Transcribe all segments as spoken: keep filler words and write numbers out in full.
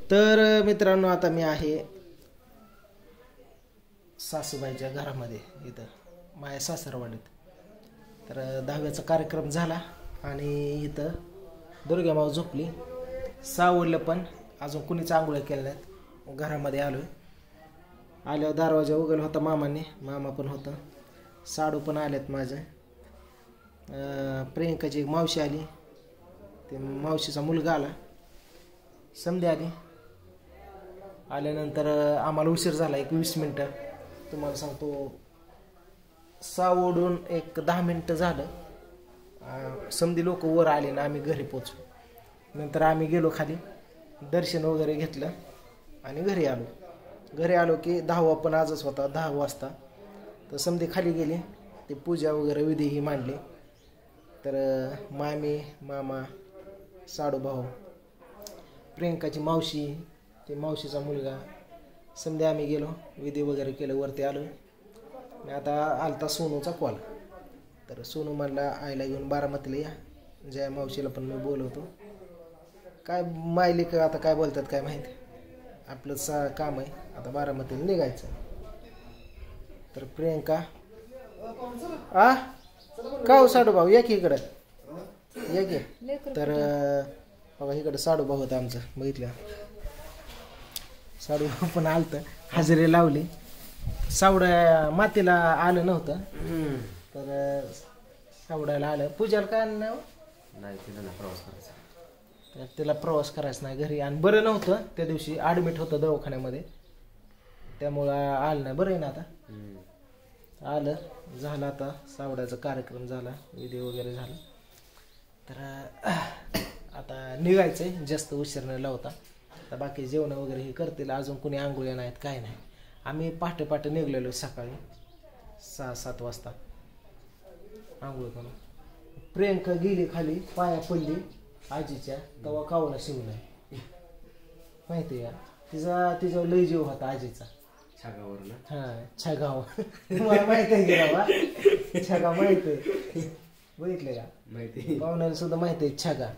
तर मित्रांनो आता मी आहे सासूबाईच्या घरामध्ये इथं माझ्या सासरवाडीत. तर दहाव्याचा कार्यक्रम झाला आणि इथं दुर्गा माऊ झोपली. सावडलं पण अजून कुणीच आंघोळ्या केल्या नाहीत. घरामध्ये आलो आल्यावर दरवाजा उघडला होता मामाने, मामा पण होतं, साडू पण आल्यात माझ्या. प्रियंकाची एक मावशी आली, ते मावशीचा मुलगा आला, समधी आली. आल्यानंतर आम्हाला उशीर झाला एक वीस मिनटं. तुम्हाला सांगतो सावडून एक दहा मिनटं झालं समधी लोक वर आले ना आम्ही घरी पोचलो. नंतर आम्ही गेलो खाली, दर्शन वगैरे घेतलं आणि घरी आलो. घरी आलो की दहावा पण आजच होता, दहा वाजता. तर समधी खाली गेली, ते पूजा वगैरे विधी ही मांडली. तर मामी, मामा, साडूभाऊ, प्रियंकाची मावशी, ते मावशीचा मुलगा, समधी आम्ही गेलो, विधी वगैरे केलं, वरती आलो. आणि आता आलता सोनूचा कॉल. तर सोनू म्हणला आईला घेऊन बारामतीला या, जया मावशीला पण मी बोलवतो. काय मायली का आता काय बोलतात काय माहिती, आपलं सा काम आहे आता बारामतीला निघायचं. तर प्रियंका आ का हो साडूभाऊ या की इकडं या की. तर बघा इकडं साडूभाऊ होतं आमचं, बघितलं साडूभाऊ पण आलतं, हजेरी लावली. सावड्या मातीला आलं नव्हतं तर सावड्याला आलं. पूजाला काय आणलं नाही, तिला प्रवास करायचा, तर तिला प्रवास करायचा नाही घरी. आणि बरं नव्हतं त्या दिवशी, ॲडमिट होतं दवाखान्यामध्ये, त्यामुळं आलं नाही. बरं आहे ना आता, आलं झालं. आता सावड्याचा कार्यक्रम झाला, विधी वगैरे झाला. तर आता निघायचं आहे, जास्त उशीर न लावता. आता बाकी जेवण वगैरे हे करतील, अजून कोणी आंघोळ्या नाहीत काय नाही. आम्ही पहाटे पहाटे निघलेलो सकाळी सहा सात वाजता आंघोळ करून. प्रियंका गेली खाली, पाया पडली आजीच्या, तेव्हा कावला शिवलाय माहिती आहे का. तिचा तिच्यावर लय जीव होता आजीचा, छागावर ना. हा छगाव मला माहित आहे की बाबा, छगा माहित आहे, बघितलं का माहिती, पाहुण्याला सुद्धा माहित आहे छगा.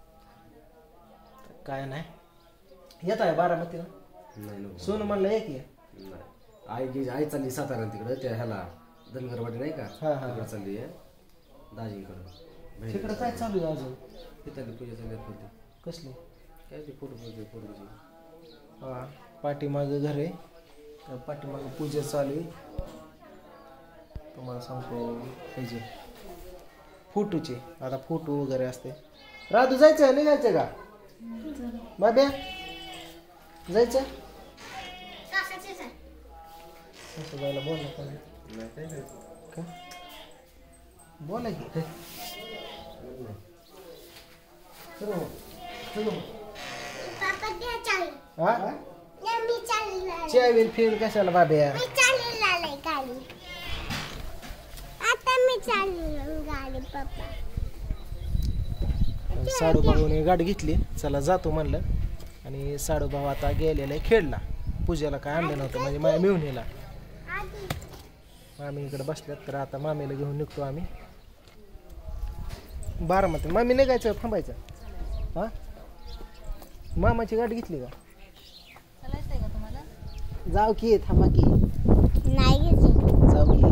काय नाही येत आहे बारामतीला. नाही सोनू म्हणलं एक ये. आई गी आई चालली सातारा तिकडं, त्या ह्याला धनगरवाडी नाही का, हा हा तिकडं चालली आहे दाजींकडं. तिकडं काय चालू आहे अजून? तिथली पूजा चालली होती. कसली काय ते फोटो पूजा फोटोची. हा पाठीमागं घर आहे, तर पाठीमागं पूजा चालू आहे. तुम्हाला सांगतो ह्याची फोटोची, आता फोटो वगैरे असते. राधू जायचं निघायचं का बाब्या, जायचं सासूबाईला बोला का बोला की चावील फिर कशाला बाब्या. साडूभाऊने गाडी घेतली, चला जातो म्हणलं. आणि साडूभाऊ आता गेलेला आहे खेळला, पूजेला काय आणलं नव्हतं म्हणजे माझ्या मिळून. मामी इकडे बसल्यात, तर आता मामीला घेऊन निघतो आम्ही बारामती. मामी निघायचं थांबायचं हा, मामाची गाडी घेतली का? जाऊ की, थांबा की, नाही जाऊ की.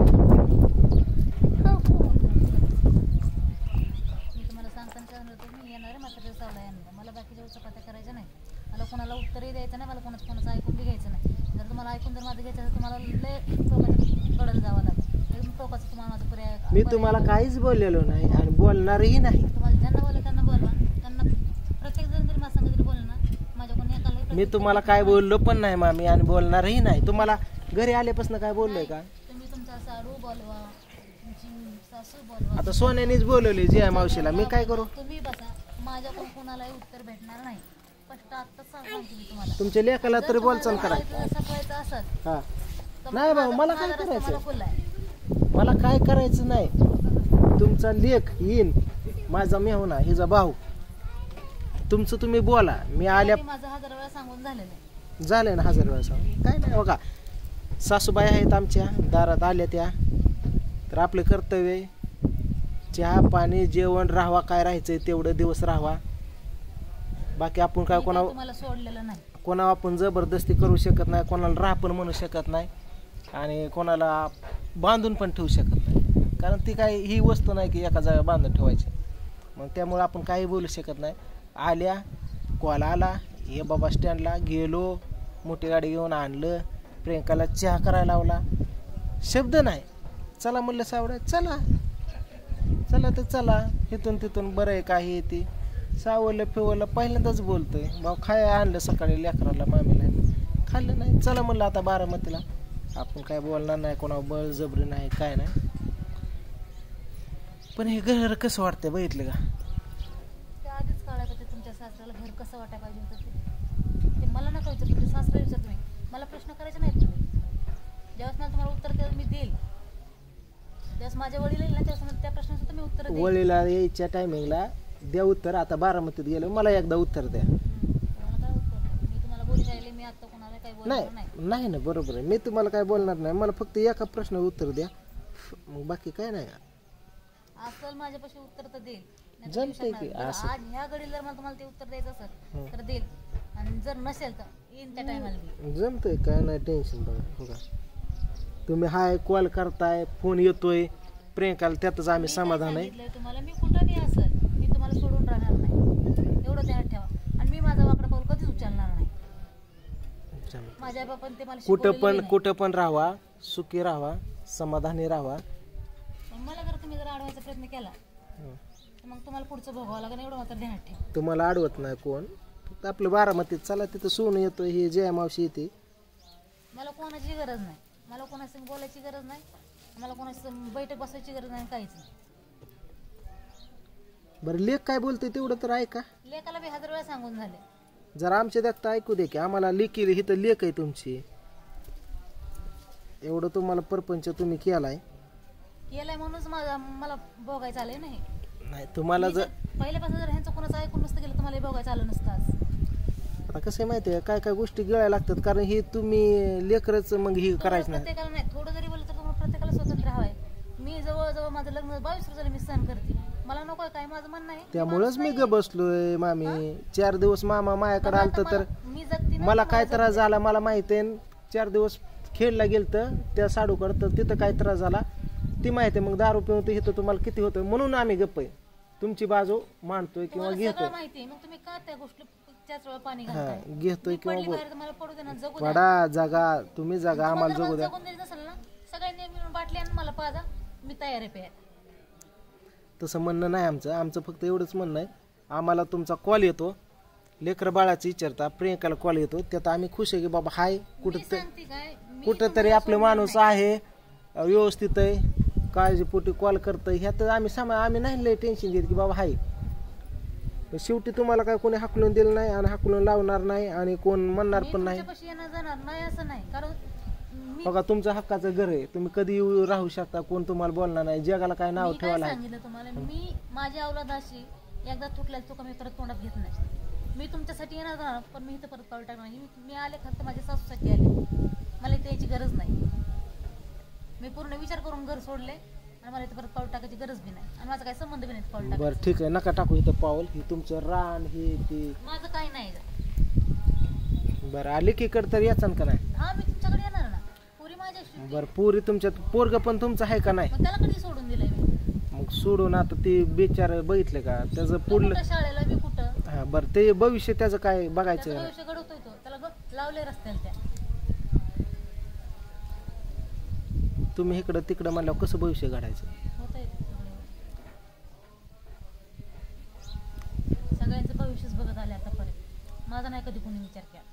तुम्हाला सांगताना मी येणार मात्र सावळा येणार, मला बाकीच्या चपात्या करायच्या नाही, मला कोणाला उत्तरही द्यायचं नाही, मला कोणाचं कोणाचं ऐकून बी घ्यायचं नाही. जर तुम्हाला ऐकून जर माझं घ्यायचं तर तुम्हाला लय टोकाच्या कडल जावं लागेल, एकदम टोकाचं तुम्हाला माझं पर्याय. मी तुम्हाला काहीच बोललेलो नाही आणि बोलणारही नाही. तुम्हाला ज्यांना बोललं त्यांना बोलवा, त्यांना प्रत्येक जण जरी माझ्या संग जरी बोललं ना, माझ्या कोणी एकाला मी तुम्हाला काय बोललो पण नाही मामी आणि बोलणारही नाही. तुम्हाला घरी आल्यापासून काय बोललोय का? तुम्ही तुमचा साडू बोलवा, तुमची सासू बोलवा. आता सोन्यानेच बोलवली जया मावशीला, मी काय करू? तुम्ही बसा, माझ्याकडून कोणालाही उत्तर भेटणार नाही. स्पष्ट आत्ताच सांगतो मी तुम्हाला. तुमच्या लेकाला तरी बोलचाल करा. सपवायचं असेल हा नाही बाबा, मला काय मला करायचं, फुल आहे. मला काय करायचं नाही. तुमचा लेक येईन, माझा मेहुणा हिचा भाऊ, तुमचं तुम्ही बोला. मी आल्या माझं हजार वेळा सांगून झालेलं आहे. झालंय ना हजार वेळा सांग, काय नाही. बघा सासूबाई आहेत आमच्या दारात आल्या त्या, तर आपलं कर्तव्य आहे चहा पाणी जेवण राहावा, काय राहायचंय तेवढं दिवस राहावा. बाकी आपण काय मी कोणा काय तुम्हाला सोडलेलं नाही. कोणावर आपण जबरदस्ती करू शकत नाही, कोणाला राह पण म्हणू शकत नाही आणि कोणाला बांधून पण ठेवू शकत नाही, कारण ती काही ही वस्तू नाही की एका जागा बांधून ठेवायची. मग त्यामुळे आपण काही बोलू शकत नाही. आल्या कॉल आला, हे बाबा स्टँडला गेलो, मोठी गाडी घेऊन आणलं, प्रियंकाला चहा करायला लावला, शब्द नाही. चला म्हणलं सावड्या, चला चला तर चला, इथून तिथून बरं आहे काही येते. सावरलं फिवरलं पहिल्यांदाच बोलतोय, भाऊ खाय आणलं सकाळी लेकराला मामीला, खाल्लं नाही. चला म्हणलं आता बारामतीला, आपण काय बोलणार नाही, कोणा बळजबरी नाही काय नाही. पण हे घर कसं वाटतंय बघितलं का? ते आधीच कळायचं ते तुमच्या सासऱ्याला घर कसं वाटायला पाहिजे होतं ते. ते मला नका विचार, तुमच्या सासऱ्याला विचार तुम्ही. मला प्रश्न करायचे नाहीत तुम्ही. ज्यावेळेस मला तुम्हाला उत्तर द्या मी देईल, ज्यावेळेस माझ्या वडील येईल ना त्यावेळेस त्या प्रश्नाचं तुम्ही उत्तर देईल. वळीला यायच्या टायमिंगला द्या उत्तर. आता बारामतीत गेलो, मला एकदा उत्तर द्या. तुम्हाला काय उत्तर? मी तुम्हाला बोलून राहिले, मी आता कोणाला काही बोलणार नाही नाही. नाही ना, बरोबर आहे. मी तुम्हाला काय बोलणार नाही, मला फक्त एका प्रश्नावर उत्तर द्या, मग बाकी काय नाही. असल माझ्यापाशी उत्तर तर देईल, नाही तर जमतंय देऊ की शकणार. असं. जर आज ह्या घडीला जर मला तुम्हाला ते उत्तर द्यायचं असेल तर देईल, आणि जर नसेल तर येईन त्या टायमाला देईल. जमतंय, काय नाही टेन्शन. बघा हो का, तुम्ही हाय कॉल करताय, फोन येतोय प्रियंकाला, त्यातच आम्ही मी काय समाधान आहे. सांगितलंय तुम्हाला, मी कुठं बी असेल मी तुम्हाला सोडून राहणार नाही, एवढं ध्यानात ठेवा. आणि मी माझा वाकडा पाऊल कधीच उचलणार नाही. माझ्या आई बापाने ते मला कुठं शिकवलेलं पण नाही. कुठं पण राहावा, सुखी राहावा, समाधानी राहावा. पण मला जर तुम्ही जर अडवायचा प्रयत्न केला तर मग तुम्हाला पुढचं भोगावं लागेल, एवढं मात्र ध्यानात ठेवा. तुम्हाला अडवत नाही कोण, फक्त आपलं बारामतीत चला, तिथं सोनं येतो, ही जया मावशी येते. मला कोणाची गरज नाही, मला कोणाशी बोलायची गरज नाही, मला कोणाशी बैठक बसायची गरज नाही, काहीच नाही. बरं लेख काय बोलते तेवढं तर ऐका. लेकाला बी हजार वेळा सांगून झाले. जरा आमच्या देखता ऐकू दे की, आम्हाला लेखी इथं लेख आहे तुमची, एवढं तुम्हाला परपंच तुम्ही केलाय. केलंय म्हणूनच माझा मला भोगायचं आलंय नाही. नाही तुम्हाला मी जर जर पहिल्यापासून जर ह्यांचं कोणाचं ऐकून नसतं गेलं तर मला हे भोगायचं आलं नसतं आज. आता कसं आहे माहिती आहे, काय काय गोष्टी गिळायला लागतात, कारण हे तुम्ही लेकरच मग ही करायचं नाही. प्रत्येकाला नाही, थोडं जरी बोललं तर तुम्हाला प्रत्येकाला स्वतंत्र हवाय. मी जवळजवळ माझं लग्न बावीस वर्षाला मी सहन करते, मला नकोय काय, माझं म्हणणं आहे. त्यामुळेच मी ग बसलोय मामी. चार दिवस मामा माझ्याकडे आलत तर मी जगते ना, मला काय त्रास झाला मला माहिती आहे. चार दिवस खेळला गेलतं त्या साडूकडं, तर तिथं काय त्रास झाला ती माहिती आहे. मग दारू पिऊन ते इथं तुम्हाला किती होतं, म्हणून आम्ही गप्प आहे, तुमची बाजू मांडतोय किंवा तुम्हाला घेतोय. सगळं माहिती आहे, मग तुम्ही का त्या गोष्टी त्याच वेळा पाणी हा घालताय? घेतोय मी किंवा पडली बोल बाहेर तर मला पडू दे ना, जगू द्या. पडा जागा, तुम्ही जागा आम्हाला तुम्हाला जगू जर द्या. जगून द्यायचं नसेल ना, सगळ्यांनी मिळून बाटली आणि मला पाजा, मी तयार आहे प्यायला. तसं म्हणणं नाही आमचं. आमचं फक्त एवढंच म्हणणं आहे, आम्हाला तुमचा कॉल येतो, लेकर बाळाची विचारता, प्रियंकाला कॉल येतो, त्यात आम्ही खुश आहे की बाबा हाय कुठं मी सांगते काय, मी कुठं तरी तुम्हाला आपले सोडणार माणूस आहे, व्यवस्थित आहे, काळजीपोटी कॉल करतंय, ह्यात आम्ही समा आम्ही नाही लय टेन्शन घेत की बाबा हाय. पण शेवटी तुम्हाला काय कोणी हाकलून दिलं नाही आणि हाकलून लावणार नाही आणि कोण म्हणणार मी पण नाही. तुमच्यापाशी येणार जाणार नाही असं नाही, कारण मी बघा तुमचं हक्काचं घर आहे, तुम्ही कधी येऊ राहू शकता, कोण तुम्हाला बोलणार नाही, जगाला काय नाव मी काय ठेवायला आहे. सांगितलं तुम्हाला, मी माझ्या अवलादाशी एकदा तुटल्या चुका मी परत तोंडात घेत नाही. मी तुमच्यासाठी येणार जाणार, पण मी इथं परत पाऊल टाकणार नाही. मी आले फक्त माझ्या सासूसाठी आले, मला इथे यायची गरज नाही. मी पूर्ण विचार करून घर सोडले आणि मला इथं परत पाऊल टाकायची गरज बी नाही, आणि माझा काही संबंध बी नाही पाऊल टाकायचा. बरं ठीक आहे, नका टाकू इथं पाऊल, हे तुमचं रान हे ते. माझं काही नाही. बरं आले की कड तर याचा का नाही. हा मी तुमच्याकडे येणार ना, पुरी माझ्याशी. बरं पुरी तुमच्यात पोरग पण तुमचं आहे का नाही. मग त्याला कधी सोडून दिलंय मी? मग सोडून आता ते बेचार बघितलं का त्याचं पुढलं. कुठं शाळेला, मी कुठं. हा बरं ते भविष्य त्याचं काय बघायचं. त्याचं भविष्य घडवतोय तो, त्याला ग- लावले रस्त्याला त्या. तुम्ही इकडं तिकडं म्हणल्यावर कसं भविष्य घडायचं. होतंय सगळ्यांचं भविष्यच बघत आले आतापर्यंत, माझा नाही कधी कोणी विचार केला.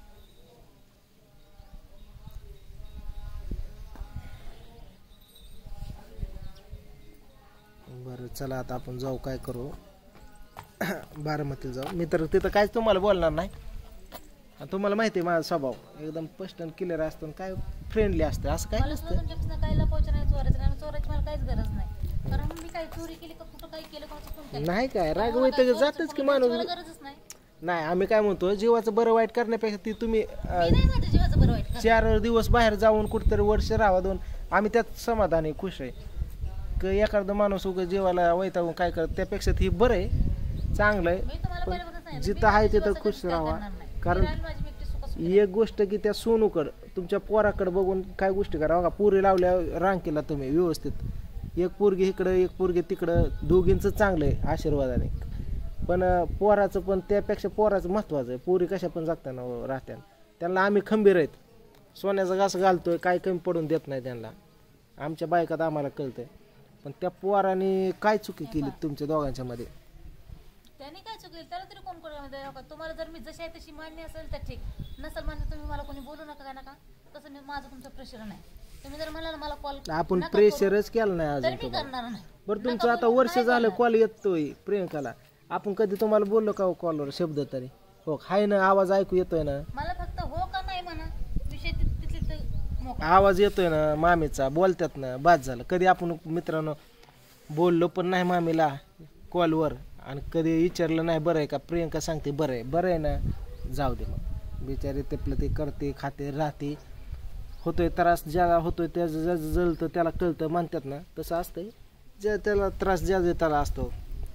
बरं चला आता आपण जाऊ, काय करू बारामतीला जाऊ. मी तर तिथं काहीच तुम्हाला बोलणार नाही, आणि तुम्हाला माहिती आहे माझा स्वभाव एकदम स्पष्ट आणि क्लिअर असतो, काय फ्रेंडली असतं, असं काय मला सुद्धा नसतं. तुमच्यापासून काही लपवायचं नाही, चोरायचं नाही. चोरायची मला काहीच गरज नाही, कारण मी काही चोरी केली का कुठं काही केलं का चुकून केलं. नाही काय राग मला वैताग काही चोरायचं जातच की कोणाला माणूस. मला गरजच नाही. नाही आम्ही काय म्हणतो, जीवाचं बरं वाईट करण्यापेक्षा ती तुम्ही मी नाही माझ्या जीवाचं बरं वाईट करत. चार दिवस बाहेर जाऊन कुठेतरी वर्ष राहावा दोन, आम्ही त्यात समाधानी खुश आहे. एखादा माणूस उगा जीवाला वैतागून काय करत, त्यापेक्षा ती बरं आहे, चांगलं आहे. मी तुम्हाला पहिल्यापासून नाही जिथं आहे तिथं खुश राहा. कारण माझी व्यक्ती सुख एक गोष्ट की त्या सोनूकड तुमच्या पोराकडे बघून काय गोष्टी करा बघा. पुरी लावल्या रांकेला तुम्ही व्यवस्थित, एक पोरगी इकडं एक पोरगी तिकडं, दोघींचं चांगलं आहे आशीर्वादाने. पण पोराचं पण त्यापेक्षा पोराचं महत्वाचं आहे. पोरी कशा पण जगताना राहत्या, त्यांना आम्ही खंबीर आहेत. सोन्याचा घास घालतोय, काय कमी पडून देत नाही त्यांना. आमच्या बायकात आम्हाला कळतंय. पण त्या पोराने काय चुकी केली तुमच्या दोघांच्या मध्ये? त्यांनी काय चुकलं त्याला तरी कोण कोण. तुम्हाला जर मी जशी आहे तशी मान्य असेल तर ठीक, नसेल मान्य तुम्ही मला कोणी बोलू नका काय नका. तसं मी माझं तुमचं प्रेशर नाही. तुम्ही जर म्हणाला मला कॉल आपण प्रेशरच केलं नाही तर अजून मी तुम्हाला. करणार नाही. बरं तुमचं आता वर्ष झालं कॉल येतोय प्रियंकाला, आपण कधी तुम्हाला बोललो का कॉलवर शब्द तरी? हो हाय ना, आवाज ऐकू येतोय ना? मला फक्त हो का नाही म्हणा, विषय तिथली तिथं मोकळा. आवाज येतोय ना मामीचा, बोलतात ना, बाद झालं. कधी आपण मित्रांनो बोललो पण नाही मामीला कॉलवर, आणि कधी विचारलं नाही बरं आहे का. प्रियंका सांगते बरं आहे, बरं आहे ना, जाऊ दे मग. बिचारे तेपलं ते करते खाते राहते. होतोय त्रास ज्याला होतोय त्याचं ज्याचं जळतं त्याला कळतं म्हणतात ना, तसं असतंय. ज्या त्याला त्रास ज्या त्याला असतो.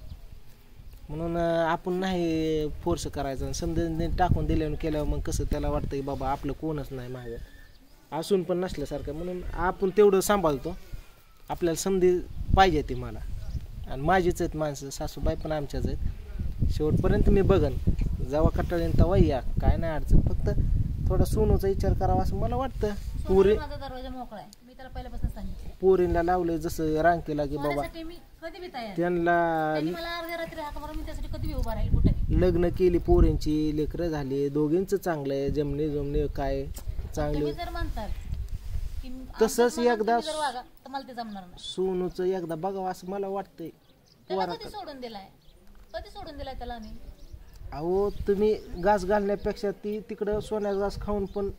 म्हणून आपण नाही फोर्स करायचा. समजा टाकून दिल्यावर केल्यावर मग कसं त्याला वाटतं की बाबा आपलं कोणच नाही मागं, असून पण नसल्यासारखं. म्हणून आपण तेवढं सांभाळतो. आपल्याला समधी पाहिजे ती मला, आणि माझीच आहेत माणसं, सासूबाई पण आमच्याच आहेत. शेवटपर्यंत मी बघन, जेव्हा कटाळीन तेव्हा या, काय नाही अडचण. फक्त थोडा सोनूचा विचार करावा असं मला वाटतं. पुरी माझा दरवाजा मोकळा आहे, मी त्याला पहिल्यापासून सांगितलं. पोरींना लावलंय जसं रांकेला की बाबा सोन्यासाठी मी कधी बी तयार. त्यांना त्यांनी मला अर्ध्या रात्री हाक मारून मी त्यासाठी कधी बी उभा राहील कुठे. लग्न केली, पोरींची लेकरं झाली, दोघींचं चांगलं आहे. जमणे जमणे काय चांगले. तुम्ही जर म्हणताल की तसंच आमचं एकदा तुम्ही जर वागा तर मला ते जमणार नाही. सोनूचं एकदा बघावं असं मला वाटतंय. त्याला कधी सोडून दिलाय, कधी सोडून दिलाय त्याला आम्ही? अहो तुम्ही घास घालण्यापेक्षा ती तिकडं सोन्याचा घास खाऊन पण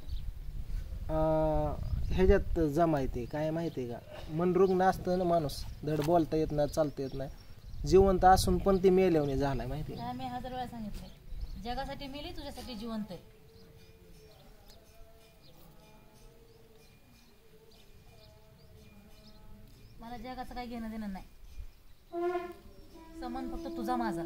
ह्याच्यात जमायते. काय माहिती आहे का, मनरुग्ण असतं ना माणूस, धड बोलता येत नाही, चालता येत नाही. जिवंत असून पण ती मेल्यावणी झालाय माहिती आहे. मी हजार वेळा सांगितलंय, जगासाठी मेली तुझ्यासाठी जिवंत आहे. मला जगाचं काही घेणं देणं नाही. संबंध फक्त तुझा माझा.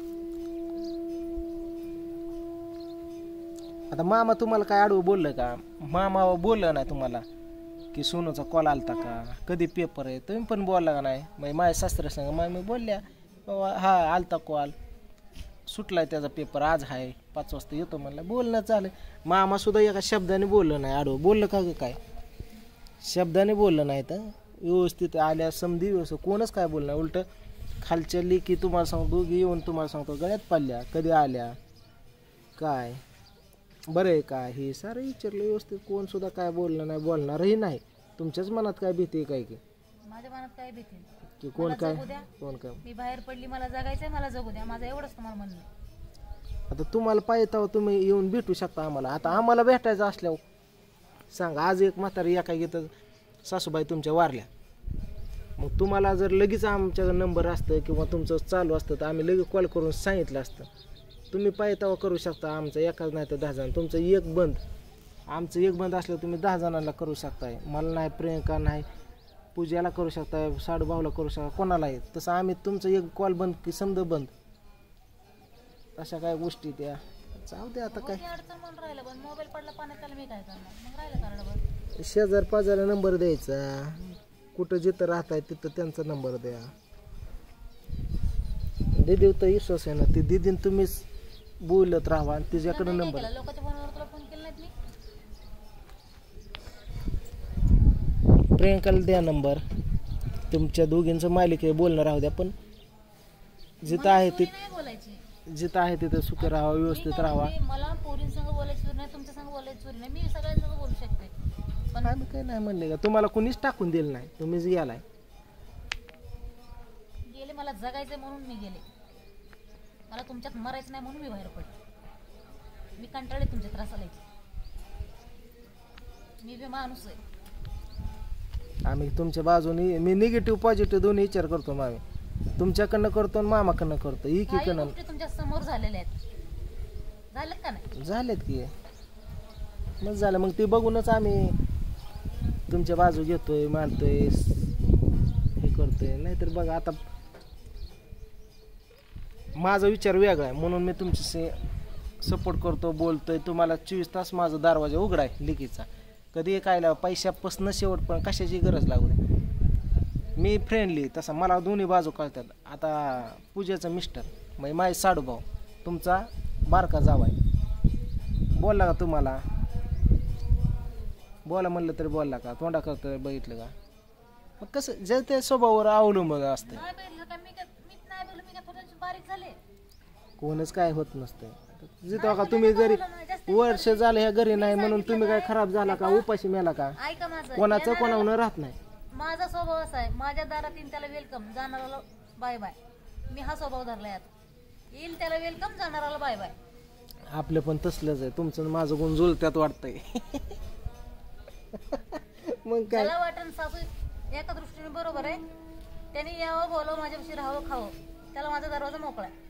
आता मामा तुम्हाला काय आडवं बोललं का? मामा बोललं नाही तुम्हाला की सोनूचा कॉल आलता का, कधी पेपर आहे? तुम्ही पण बोलला का नाही? मग माझ्या सासऱ्या सांगा मामी बोलल्या बाबा हा आलता कॉल, सुटलाय त्याचा पेपर, आज आहे पाच वाजता येतो म्हणलं. बोलणं चालेल. मामा सुद्धा एका शब्दाने बोललं नाही. आडवं बोललं का काय? शब्दाने बोललं नाही तर व्यवस्थित आल्या समधी व्यवस्थित कोणच काय बोललं नाही. उलट खालच्या लेकी तुम्हाला सांगतो, दोघी येऊन तुम्हाला सांगतो गळ्यात पडल्या, कधी आल्या काय बरं आहे का, हे सारं विचारलं व्यवस्थित. कोण सुद्धा काय बोललं नाही, बोलणारही नाही. तुमच्याच मनात काय भीती आहे काय की? माझ्या मनात काय भीती की कोण काय कोण काय. मी बाहेर पडली, मला जगायचंय, मला जगू द्या, माझं एवढंच तुम्हाला म्हणणं आहे. आता तुम्हाला पाहिजे तेव्हा तुम्ही येऊन भेटू शकता आम्हाला. आता आम्हाला भेटायचं असल्यावर सांगा. आज एक म्हातारी एका घेतं सासूबाई तुमच्या वारल्या, मग तुम्हाला जर लगेच आमच्या नंबर असतं किंवा तुमचं चालू असतं तर आम्ही लगेच कॉल करून सांगितलं असतं. तुम्ही पाहिजे तेव्हा करू शकता. आमचं एकाच नाही तर दहा जण, तुमचं एक बंद, आमचं एक बंद असलं तुम्ही दहा जणांना करू शकताय. मला नाही, प्रियंका नाही, पूजाला करू शकताय, साडूभाऊला करू शकता, कोणाला आहे. तसं आम्ही तुमचं एक कॉल बंद की समजा बंद, अशा काय गोष्टी त्या जाऊ दे. आता काय अडचण म्हणून राहिलं, पण मोबाईल पडला पाण्यात, त्याला मी काय करणार? मग राहिलं कारण शेजार पाजाला नंबर द्यायचा, कुठं जिथं राहताय तिथं त्यांचा नंबर द्या. दिदी तर विश्वास आहे ना, ती दिदीन तुम्हीच बोलत राहा आणि तिच्याकडे नंबर. लोकांच्या फोनवर तुला फोन केला नाही मी. प्रियंकाला द्या नंबर. तुमच्या दोघींचं मालिक आहे, बोलणं राहू द्या. पण जिथं आहे ते जिथं आहे तिथं सुखी राहा, व्यवस्थित राहा. मला पोरींसंग बोलायची नाही, तुमच्या संग बोलायची चोरी नाही, मी सगळ्यांसंग बोलू शकते. पण आम्ही काही नाही म्हणले का, तुम्हाला कुणीच टाकून दिलं नाही, तुम्हीच गेलाय. गेले, मला जगायचंय म्हणून मी गेले. मला तुमच्यात मरायचं नाही म्हणून मी बाहेर पडले. मी कंटाळले तुमच्या त्रासाला. मी बी माणूस आहे. आम्ही तुमच्या बाजूने, मी निगेटिव्ह पॉझिटिव्ह दोन्ही विचार करतो. मामी तुमच्याकडनं करतो आणि मामाकडनं करतो. एकीकडनं तुमच्या समोर झालेल्या आहेत. झालेत का नाही? झालेत की मग झालं. मग ते बघूनच आम्ही तुमच्या बाजू घेतोय, मानतोय, हे करतोय. नाहीतर बघा आता माझा विचार वेगळा आहे म्हणून मी तुमच्याशी सपोर्ट करतो बोलतोय. तुम्हाला चोवीस तास माझा दरवाजा उघडा आहे लिकीचा. कधी काय पैशापासून शेवट पण कशाची गरज लागू दे. मी फ्रेंडली तसा मला दोन्ही बाजू कळतात. आता पूजेचं मिस्टर म्हणजे माझे साडूभाऊ तुमचा बारका जावा आहे. बोलला का तुम्हाला बोला म्हणलं तरी बोलला का तोंडा करतं बघितलं का. मग कसं जे ते स्वभावावर अवलंबून असतं. नाही बघितलं का मी काय मीच नाही बोलू मी काय थोडं बारीक झाले. कोणच काय होत नसतं. जिथं का तुम्ही घरी वर्ष झालं ह्या घरी नाही म्हणून तुम्ही काय खराब झाला का उपाशी मेला का. ऐका माझं कोणाचं कोणावर राहत नाही. माझा स्वभाव असा आहे माझ्या दारात येईन त्याला वेलकम जाणाराला बाय बाय. मी हा स्वभाव धरलाय आता. येईल त्याला वेलकम जाणाराला बाय बाय. आपलं पण तसलंच आहे. तुमचं आणि माझं गुण जुळत्यात वाटतंय. मग काय मला वाटण सासू एका दृष्टीने बरोबर आहे. त्यांनी यावं बोलावं माझ्यापाशी राहावं खावं त्याला माझा दरवाजा मोकळा आहे.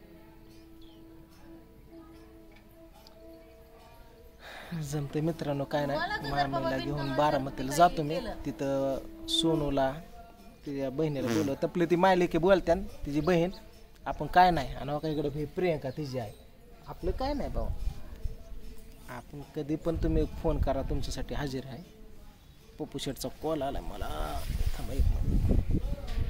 जमते मित्रांनो काय नाही. मामीला घेऊन बारामतीला जातो मी. तिथं सोनूला तिच्या बहिणीला बोलव तपली ती मायले की बोलत्या तिची बहीण. आपण काय नाही आणि काय इकडे भाई प्रियंका तिची आहे. आपलं काय नाही भाऊ. आपण कधी पण तुम्ही फोन करा तुमच्यासाठी हजर आहे. पप्पू शेटचा कॉल आला मला. थांबा एक मिनिट.